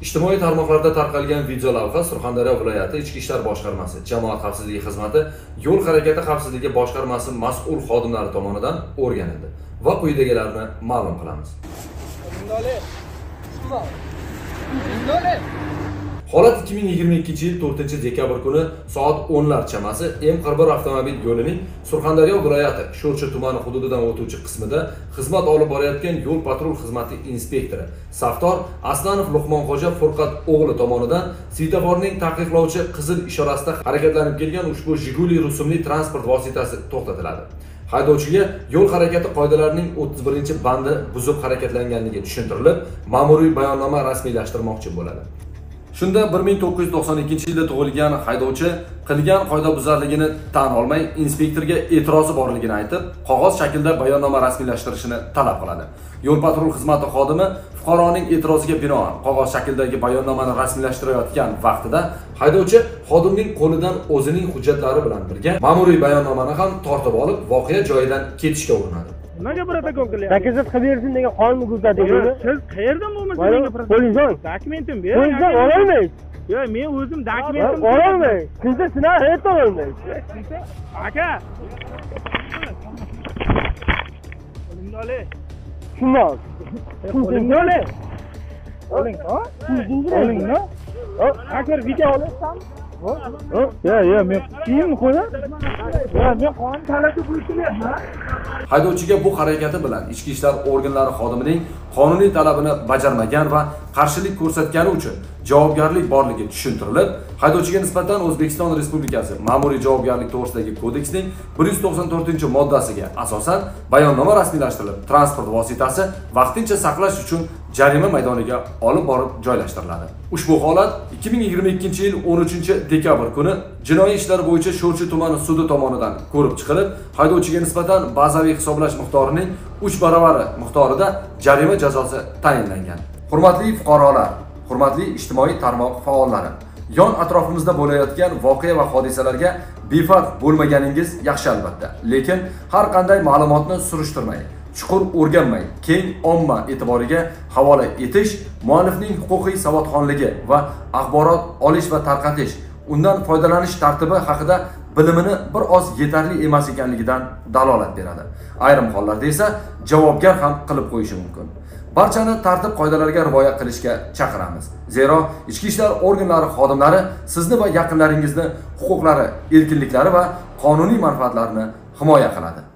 Ijtimoiy tarmoqlarda tarqalgan video lavha Surxondaryo viloyati Ichki ishlar boshqarmasi, Jamoat xavfsizligi xizmati, Yo'l harakati xavfsizligi boshqarmasi mas'ul xodimlari tomonidan o'rganildi va quyidagilarni ma'lum qilamiz. Holat 2022-yil 4-dekabr kuni soat 10lar chamasi M41 avtomobil yo'lining Surxondaryo viloyati Sho'rchi tumani hududidan o'tuvchi qismida xizmat olib borayotgan yo'l patrul xizmati inspektori Saftor Aslanov Luqmonxo'ja Furqat o'g'li tomonidan svetoforning taqiqlovchi qizil ishorasida harakatlanib kelgan ushbu Jiguli rusumli transport vositasi to'xtatiladi. Haydovchiga yo'l harakati qoidalarining 31-bandi buzib harakatlanganligi tushuntirilib, ma'muriy bayonnoma rasmiylashtirmoqchi bo'ladi. Shunda 1992-yilda tug'ilgan haydovchi qilgan qoidabuzarligini tan olmay, inspektorga e'tirozi borligini aytib, qog'oz shaklda bayonnoma rasmiylashtirishini talab qiladi. Yo'l patrul xizmati xodimi fuqaroning e'tiroziga binoan qog'oz shakldagi bayonnomani rasmiylashtirayotgan vaqtida haydovchi xodimning qo'lidan o'zining hujjatlari bilan birga ma'muriy bayonnomani ham tortib olib, voqea joyidan ketishga urinadi. Nimaga protokol qilyapsiz? Zakazat qilib bersin degan qonun ko'rsatyapti. Siz qayerdan bo'lmasa menga protokol dokumentim bering. Qo'lingizdan ololmaysiz. Yo'q, men o'zim dokumentim ololmaysiz. Sizda sinab hayotda ololmaysiz. Aka. Qo'lingni oling. Shundoq. Qo'lingni oling. Oling, ha? Olingni. Aka, video olasizmi? Yo'q, men kiyim qo'ydim. Men qonun talabga bo'ysunmayapman. Haydovchiga bu harakati bilan ichki ishlar organlari xodimining qonuniy talabini bajarmagan va qarshilik ko'rsatgani uchun javobgarlik borligi tushuntirilib, haydovchiga nisbatan O'zbekiston Respublikasi Ma'muriy javobgarlik to'g'risidagi kodeksning 194-moddasiga asosan bayonnoma rasmiylashtirilib, transport vositasi vaqtincha saqlash uchun jarima maydoniga olib borib joylashtiriladi. Ushbu holat 2022-yil 13-dekabr kuni jinoiy ishlar bo'yicha Sho'rchi tumani sudi tomonidan ko'rib chiqilib, haydovchiga nisbatan bazaviy hisoblash miqdorining 3 baravari miqdorida jarima jazosi tayinlangan. Hurmatli fuqarolar, hurmatli ijtimoiy tarmoq faollari, yon atrofimizda bo'layotgan voqea va hodisalarga befarq bo'lmaganingiz yaxshi albatta, lekin har qanday ma'lumotni surishtirmay, chuqur o'rganmay, keng omma e'tiboriga havola etish muallifning huquqiy savodxonligi va axborot olish va tarqatish, undan foydalanish tartibi haqida bilimini bir oz yetarli emas ekanligidan dalolat beradi. Ayrim hollarda esa javobgar ham qilib qo'yishi mumkin. Barchani tartib qoidalariga rioya qilishga chaqiramiz. Zero ichki ishlar organlari xodimlari sizni va yaqinlaringizni huquqlari, erkinliklari va qonuniy manfaatlarini himoya qiladi.